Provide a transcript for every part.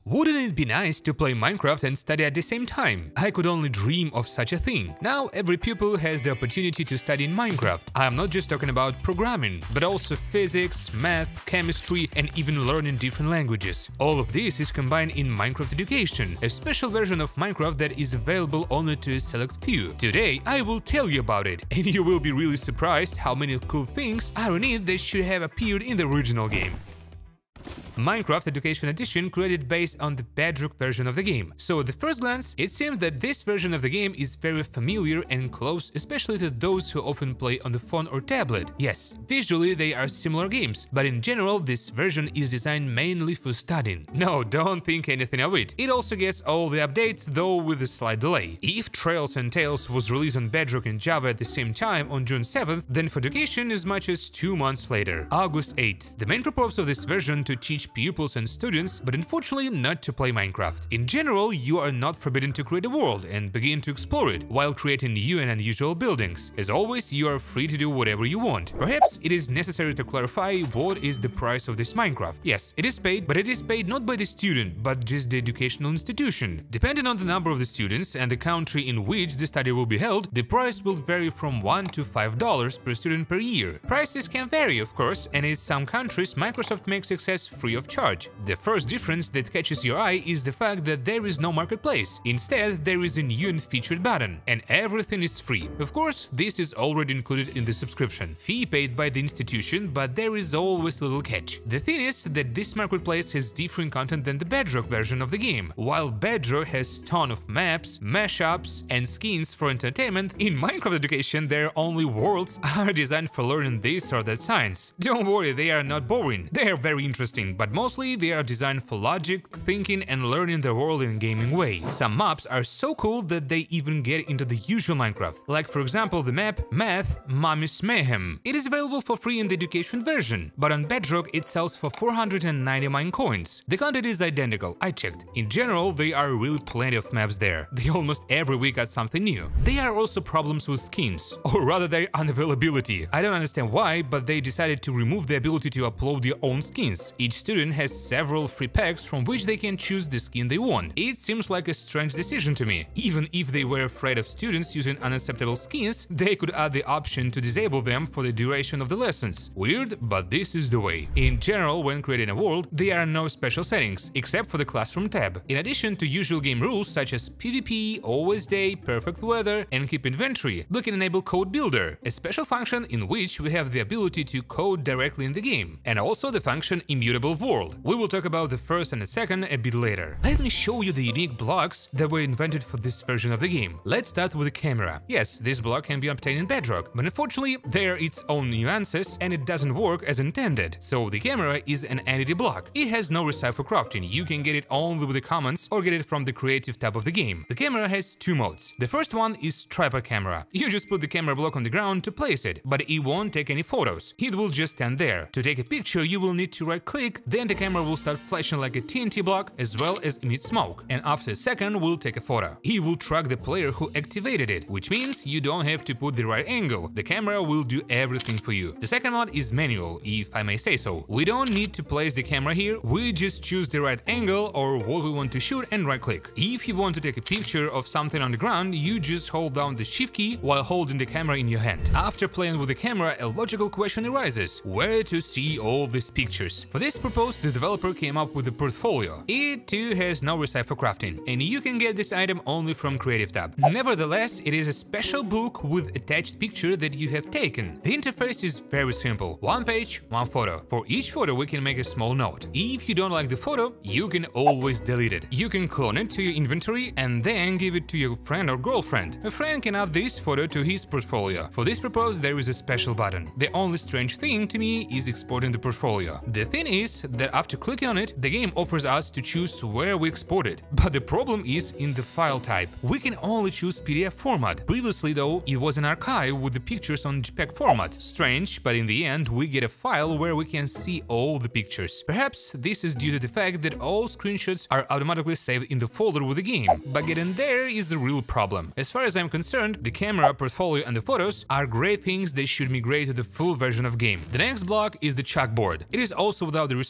Wouldn't it be nice to play Minecraft and study at the same time? I could only dream of such a thing. Now every pupil has the opportunity to study in Minecraft. I am not just talking about programming, but also physics, math, chemistry, and even learning different languages. All of this is combined in Minecraft Education, a special version of Minecraft that is available only to a select few. Today I will tell you about it, and you will be really surprised how many cool things are in it that should have appeared in the original game. Minecraft Education Edition created based on the Bedrock version of the game. So at the first glance, it seems that this version of the game is very familiar and close, especially to those who often play on the phone or tablet. Yes, visually they are similar games, but in general this version is designed mainly for studying. No, don't think anything of it. It also gets all the updates, though with a slight delay. If Trails and Tales was released on Bedrock and Java at the same time on June 7th, then for Education as much as 2 months later, August 8th. The main purpose of this version to teach pupils and students, but unfortunately not to play Minecraft. In general, you are not forbidden to create a world and begin to explore it, while creating new and unusual buildings. As always, you are free to do whatever you want. Perhaps it is necessary to clarify what is the price of this Minecraft. Yes, it is paid, but it is paid not by the student, but just the educational institution. Depending on the number of the students and the country in which the study will be held, the price will vary from $1 to $5 per student per year. Prices can vary, of course, and in some countries Microsoft makes access free of charge. The first difference that catches your eye is the fact that there is no marketplace. Instead, there is a new and featured button, and everything is free. Of course, this is already included in the subscription. Fee paid by the institution, but there is always a little catch. The thing is that this marketplace has different content than the Bedrock version of the game. While Bedrock has a ton of maps, mashups, and skins for entertainment, in Minecraft Education their only worlds are designed for learning this or that science. Don't worry, they are not boring. They are very interesting, but mostly they are designed for logic, thinking, and learning the world in a gaming way. Some maps are so cool that they even get into the usual Minecraft, like for example the map Math Mommy's Mayhem. It is available for free in the Education version, but on Bedrock it sells for 490 mine coins. The content is identical, I checked. In general, there are really plenty of maps there. They almost every week add something new. There are also problems with skins, or rather their unavailability. I don't understand why, but they decided to remove the ability to upload their own skins. Each student has several free packs from which they can choose the skin they want. It seems like a strange decision to me. Even if they were afraid of students using unacceptable skins, they could add the option to disable them for the duration of the lessons. Weird, but this is the way. In general, when creating a world, there are no special settings, except for the Classroom tab. In addition to usual game rules such as PvP, always day, perfect weather, and keep inventory, we can enable Code Builder, a special function in which we have the ability to code directly in the game, and also the function Immutable World. We will talk about the first and the second a bit later. Let me show you the unique blocks that were invented for this version of the game. Let's start with the camera. Yes, this block can be obtained in Bedrock, but unfortunately there are its own nuances and it doesn't work as intended. So the camera is an entity block. It has no recipe for crafting. You can get it only with the comments or get it from the creative tab of the game. The camera has two modes. The first one is tripod camera. You just put the camera block on the ground to place it, but it won't take any photos. It will just stand there. To take a picture, you will need to right-click, then the camera will start flashing like a TNT block as well as emit smoke, and after a second will take a photo. It will track the player who activated it, which means you don't have to put the right angle. The camera will do everything for you. The second one is manual, if I may say so. We don't need to place the camera here, we just choose the right angle or what we want to shoot and right click. If you want to take a picture of something on the ground, you just hold down the shift key while holding the camera in your hand. After playing with the camera, a logical question arises: where to see all these pictures? For this purpose, the developer came up with a portfolio. It too has no recipe for crafting, and you can get this item only from Creative tab. Nevertheless, it is a special book with attached picture that you have taken. The interface is very simple. One page, one photo. For each photo we can make a small note. If you don't like the photo, you can always delete it. You can clone it to your inventory and then give it to your friend or girlfriend. A friend can add this photo to his portfolio. For this purpose, there is a special button. The only strange thing to me is exporting the portfolio. The thing is that after clicking on it, the game offers us to choose where we export it. But the problem is in the file type. We can only choose PDF format. Previously though, it was an archive with the pictures on JPEG format. Strange, but in the end we get a file where we can see all the pictures. Perhaps this is due to the fact that all screenshots are automatically saved in the folder with the game, but getting there is a real problem. As far as I'm concerned, the camera, portfolio and the photos are great things that should migrate to the full version of game. The next block is the Chalkboard. It is also without the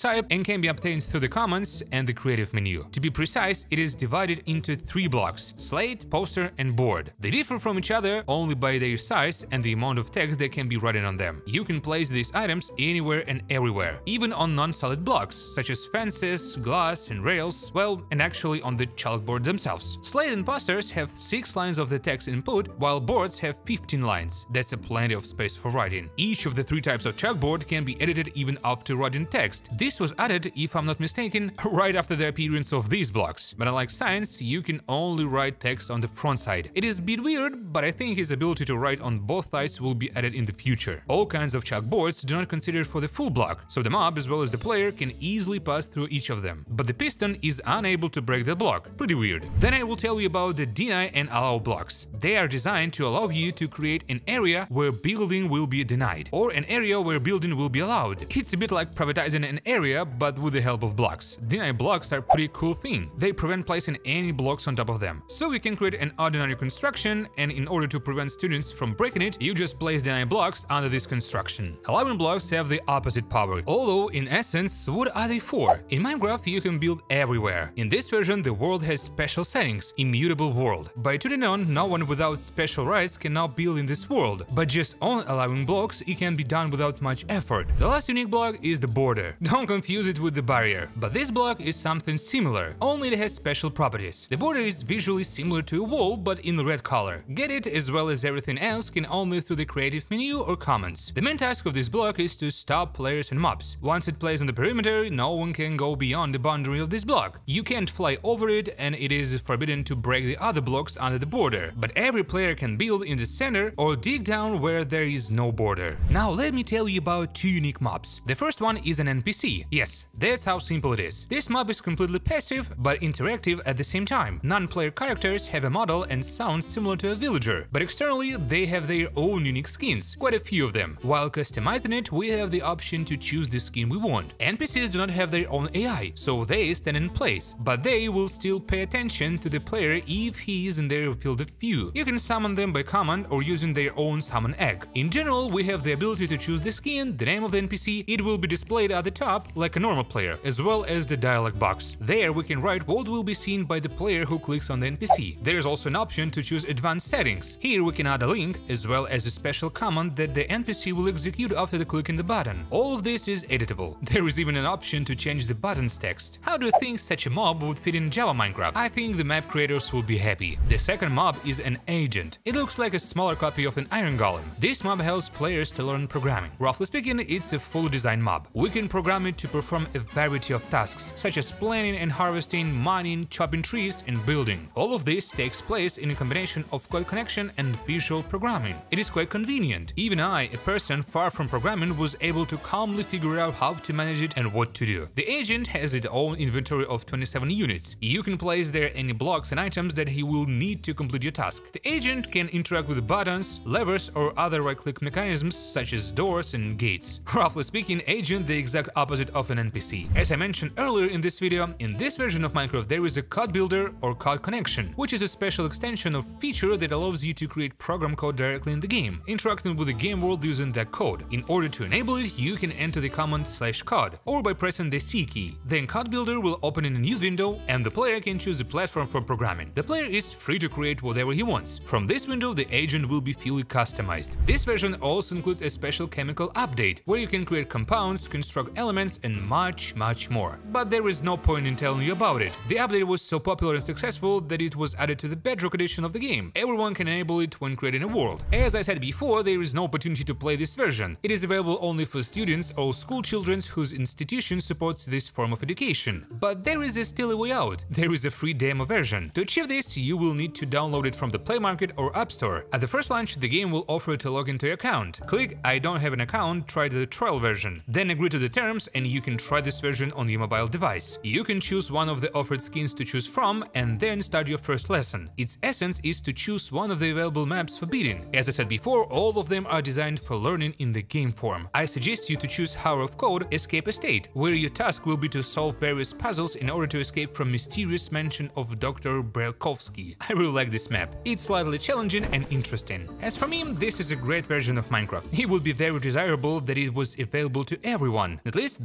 type and can be obtained through the comments and the creative menu. To be precise, it is divided into 3 blocks: slate, poster, and board. They differ from each other only by their size and the amount of text that can be written on them. You can place these items anywhere and everywhere, even on non-solid blocks, such as fences, glass, and rails, well, and actually on the chalkboard themselves. Slate and posters have 6 lines of the text input, while boards have 15 lines. That's a plenty of space for writing. Each of the 3 types of chalkboard can be edited even after writing text. This was added, if I'm not mistaken, right after the appearance of these blocks. But unlike science, you can only write text on the front side. It is a bit weird, but I think his ability to write on both sides will be added in the future. All kinds of chalkboards do not consider for the full block, so the mob as well as the player can easily pass through each of them. But the piston is unable to break the block. Pretty weird. Then I will tell you about the deny and allow blocks. They are designed to allow you to create an area where building will be denied, or an area where building will be allowed. It's a bit like privatizing an area, but with the help of blocks. Deny blocks are a pretty cool thing. They prevent placing any blocks on top of them. So you can create an ordinary construction, and in order to prevent students from breaking it, you just place deny blocks under this construction. Allowing blocks have the opposite power. Although, in essence, what are they for? In Minecraft, you can build everywhere. In this version, the world has special settings, immutable world. By turning on, no one without special rights can now build in this world. But just on allowing blocks, it can be done without much effort. The last unique block is the border. Don't confuse it with the barrier. But this block is something similar, only it has special properties. The border is visually similar to a wall, but in red color. Get it, as well as everything else, can only through the creative menu or comments. The main task of this block is to stop players and mobs. Once it plays on the perimeter, no one can go beyond the boundary of this block. You can't fly over it, and it is forbidden to break the other blocks under the border. But every player can build in the center or dig down where there is no border. Now let me tell you about 2 unique mobs. The first one is an NPC. Yes, that's how simple it is. This mob is completely passive, but interactive at the same time. Non-player characters have a model and sound similar to a villager, but externally they have their own unique skins, quite a few of them. While customizing it, we have the option to choose the skin we want. NPCs do not have their own AI, so they stand in place, but they will still pay attention to the player if he is in their field of view. You can summon them by command or using their own summon egg. In general, we have the ability to choose the skin, the name of the NPC. It will be displayed at the top like a normal player, as well as the dialog box. There we can write what will be seen by the player who clicks on the NPC. There is also an option to choose advanced settings. Here we can add a link, as well as a special command that the NPC will execute after the clicking the button. All of this is editable. There is even an option to change the button's text. How do you think such a mob would fit in Java Minecraft? I think the map creators will be happy. The second mob is an agent. It looks like a smaller copy of an iron golem. This mob helps players to learn programming. Roughly speaking, it's a fully designed mob. We can program it to perform a variety of tasks, such as planting and harvesting, mining, chopping trees, and building. All of this takes place in a combination of code connection and visual programming. It is quite convenient. Even I, a person far from programming, was able to calmly figure out how to manage it and what to do. The agent has its own inventory of 27 units. You can place there any blocks and items that he will need to complete your task. The agent can interact with buttons, levers, or other right-click mechanisms such as doors and gates. Roughly speaking, agent the exact opposite of an NPC. As I mentioned earlier in this video, in this version of Minecraft there is a code builder or code connection, which is a special extension of feature that allows you to create program code directly in the game, interacting with the game world using that code. In order to enable it, you can enter the command /code or by pressing the C key. Then code builder will open in a new window and the player can choose the platform for programming. The player is free to create whatever he wants. From this window, the agent will be fully customized. This version also includes a special chemical update, where you can create compounds, construct elements, and much more. But there is no point in telling you about it. The update was so popular and successful that it was added to the Bedrock edition of the game. Everyone can enable it when creating a world. As I said before, there is no opportunity to play this version. It is available only for students or school children whose institution supports this form of education. But there is still a way out. There is a free demo version. To achieve this, you will need to download it from the Play Market or App Store. At the first launch, the game will offer to log into your account. Click I don't have an account, try the trial version. Then agree to the terms and you can try this version on your mobile device. You can choose one of the offered skins to choose from and then start your first lesson. Its essence is to choose one of the available maps for beating. As I said before, all of them are designed for learning in the game form. I suggest you to choose Hour of Code Escape Estate, where your task will be to solve various puzzles in order to escape from mysterious mansion of Dr. Brelkovsky. I really like this map. It's slightly challenging and interesting. As for me, this is a great version of Minecraft. It would be very desirable that it was available to everyone, at least those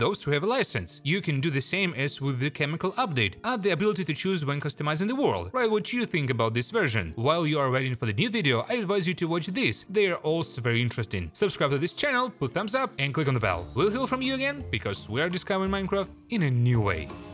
those who have a license. You can do the same as with the chemical update, add the ability to choose when customizing the world. Write what you think about this version. While you are waiting for the new video, I advise you to watch this, they are also very interesting. Subscribe to this channel, put thumbs up and click on the bell. We'll hear from you again, because we are discovering Minecraft in a new way.